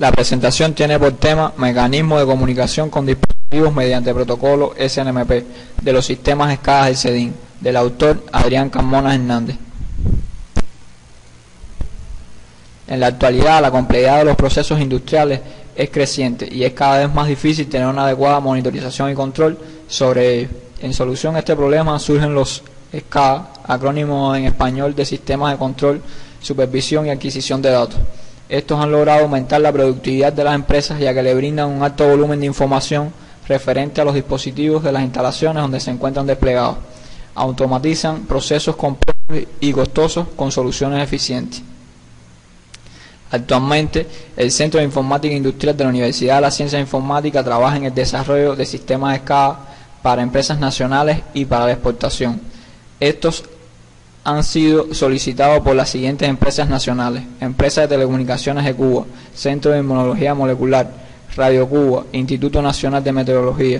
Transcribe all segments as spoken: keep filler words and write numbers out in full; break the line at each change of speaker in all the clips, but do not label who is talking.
La presentación tiene por tema mecanismo de comunicación con dispositivos mediante protocolo S N M P de los sistemas SCADA del CEDIN, del autor Adrián Carmona Hernández. En la actualidad, la complejidad de los procesos industriales es creciente y es cada vez más difícil tener una adecuada monitorización y control sobre ellos. En solución a este problema surgen los SCADA, acrónimo en español de Sistemas de Control, Supervisión y Adquisición de Datos. Estos han logrado aumentar la productividad de las empresas, ya que le brindan un alto volumen de información referente a los dispositivos de las instalaciones donde se encuentran desplegados. Automatizan procesos complejos y costosos con soluciones eficientes. Actualmente, el Centro de Informática Industrial de la Universidad de la Ciencia Informática trabaja en el desarrollo de sistemas SCADA para empresas nacionales y para la exportación. Estos han sido solicitados por las siguientes empresas nacionales: Empresa de Telecomunicaciones de Cuba, Centro de Inmunología Molecular, Radio Cuba, Instituto Nacional de Meteorología.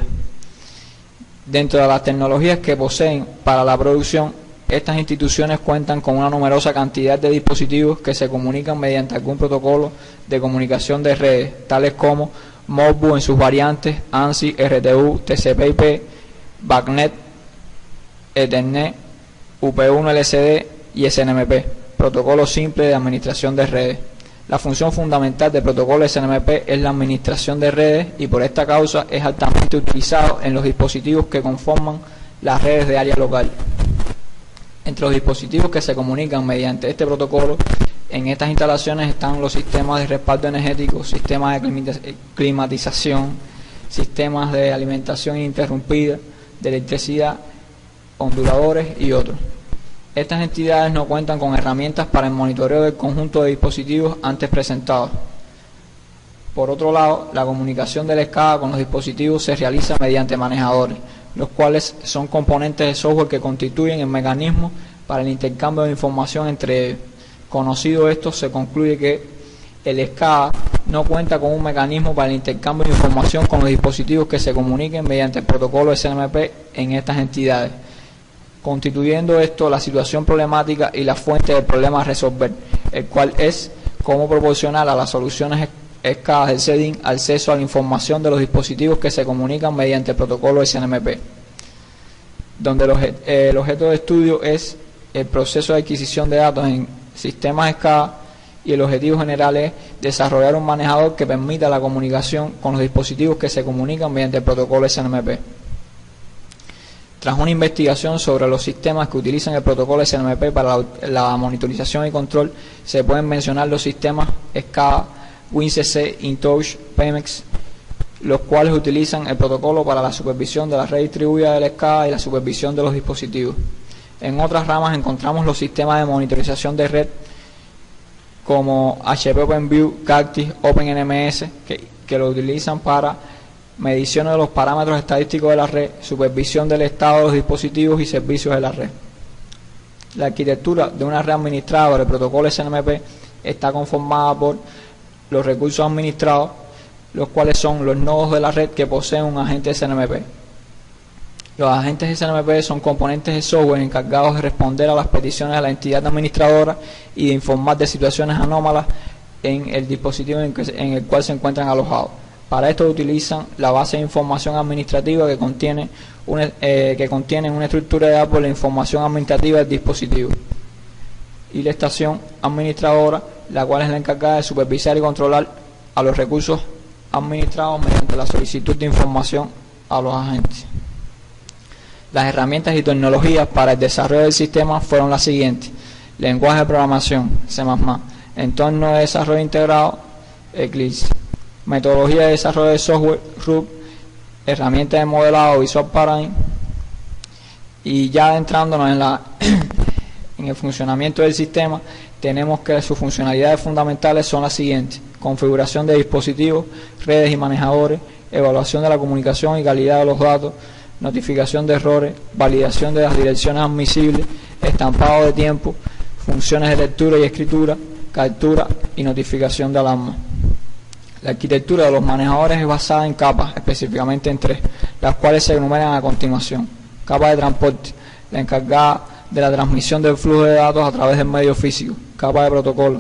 Dentro de las tecnologías que poseen para la producción, estas instituciones cuentan con una numerosa cantidad de dispositivos que se comunican mediante algún protocolo de comunicación de redes, tales como Modbus en sus variantes, ANSI, R T U, T C P I P, BACnet, Ethernet, U P uno L C D y S N M P, protocolo simple de administración de redes. La función fundamental del protocolo S N M P es la administración de redes y por esta causa es altamente utilizado en los dispositivos que conforman las redes de área local. Entre los dispositivos que se comunican mediante este protocolo en estas instalaciones están los sistemas de respaldo energético, sistemas de climatización, sistemas de alimentación ininterrumpida, de electricidad, onduladores y otros. Estas entidades no cuentan con herramientas para el monitoreo del conjunto de dispositivos antes presentados. Por otro lado, la comunicación del SCADA con los dispositivos se realiza mediante manejadores, los cuales son componentes de software que constituyen el mecanismo para el intercambio de información entre ellos. Conocido esto, se concluye que el SCADA no cuenta con un mecanismo para el intercambio de información con los dispositivos que se comuniquen mediante el protocolo S N M P en estas entidades, constituyendo esto la situación problemática y la fuente del problema a resolver, el cual es cómo proporcionar a las soluciones SCADA del CEDIN acceso a la información de los dispositivos que se comunican mediante el protocolo S N M P, donde el, obje, eh, el objeto de estudio es el proceso de adquisición de datos en sistemas SCADA y el objetivo general es desarrollar un manejador que permita la comunicación con los dispositivos que se comunican mediante el protocolo S N M P. Tras una investigación sobre los sistemas que utilizan el protocolo S N M P para la, la monitorización y control, se pueden mencionar los sistemas SCADA, WinCC, InTouch, Pemex, los cuales utilizan el protocolo para la supervisión de la red distribuida del SCADA y la supervisión de los dispositivos. En otras ramas encontramos los sistemas de monitorización de red como H P OpenView, Cactus, OpenNMS, que, que lo utilizan para mediciones de los parámetros estadísticos de la red, supervisión del estado de los dispositivos y servicios de la red. La arquitectura de una red administrada por el protocolo S N M P está conformada por los recursos administrados, los cuales son los nodos de la red que poseen un agente S N M P. Los agentes S N M P son componentes de software encargados de responder a las peticiones de la entidad administradora y de informar de situaciones anómalas en el dispositivo en, que, en el cual se encuentran alojados. Para esto utilizan la base de información administrativa que contiene una, eh, que contiene una estructura de datos de la información administrativa del dispositivo, y la estación administradora, la cual es la encargada de supervisar y controlar a los recursos administrados mediante la solicitud de información a los agentes. Las herramientas y tecnologías para el desarrollo del sistema fueron las siguientes: lenguaje de programación, C más más, entorno de desarrollo integrado, Eclipse, metodología de desarrollo de software, R U B, herramientas de modelado, Visual Paradigm. Y ya adentrándonos en, la, en el funcionamiento del sistema, tenemos que sus funcionalidades fundamentales son las siguientes: configuración de dispositivos, redes y manejadores, evaluación de la comunicación y calidad de los datos, notificación de errores, validación de las direcciones admisibles, estampado de tiempo, funciones de lectura y escritura, captura y notificación de alarma. La arquitectura de los manejadores es basada en capas, específicamente en tres, las cuales se enumeran a continuación. Capa de transporte, la encargada de la transmisión del flujo de datos a través del medio físico. Capa de protocolo,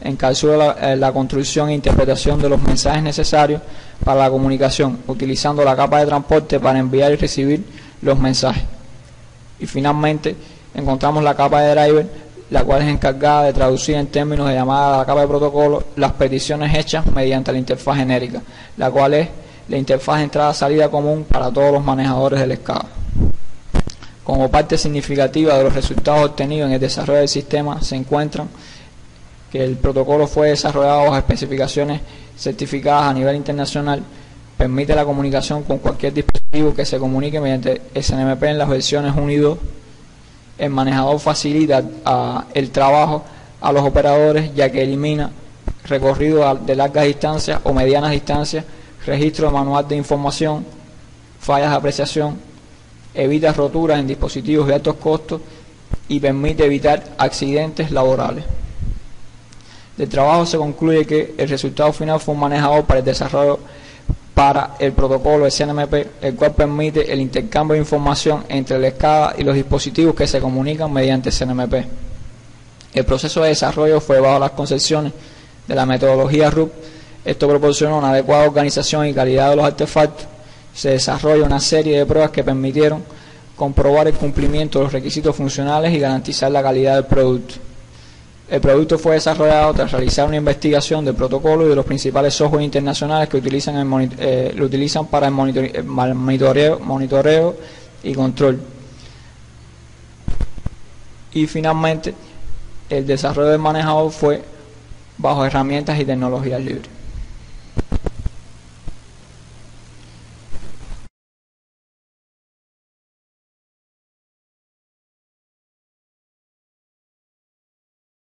encapsula la, eh, la construcción e interpretación de los mensajes necesarios para la comunicación, utilizando la capa de transporte para enviar y recibir los mensajes. Y finalmente encontramos la capa de driver, la cual es encargada de traducir en términos de llamada a la capa de protocolo las peticiones hechas mediante la interfaz genérica, la cual es la interfaz de entrada-salida común para todos los manejadores del SCADA. Como parte significativa de los resultados obtenidos en el desarrollo del sistema se encuentran que el protocolo fue desarrollado bajo especificaciones certificadas a nivel internacional, permite la comunicación con cualquier dispositivo que se comunique mediante S N M P en las versiones uno y dos. El manejador facilita a, el trabajo a los operadores, ya que elimina recorrido de largas distancias o medianas distancias, registro de manual de información, fallas de apreciación, evita roturas en dispositivos de altos costos y permite evitar accidentes laborales. Del trabajo se concluye que el resultado final fue un manejador para el desarrollo para el protocolo S N M P, el cual permite el intercambio de información entre el SCADA y los dispositivos que se comunican mediante S N M P. El proceso de desarrollo fue bajo las concepciones de la metodología R U P. Esto proporcionó una adecuada organización y calidad de los artefactos. Se desarrolla una serie de pruebas que permitieron comprobar el cumplimiento de los requisitos funcionales y garantizar la calidad del producto. El producto fue desarrollado tras realizar una investigación del protocolo y de los principales software internacionales que utilizan el eh, lo utilizan para el monitoreo, monitoreo y control. Y finalmente, el desarrollo del manejador fue bajo herramientas y tecnologías libres.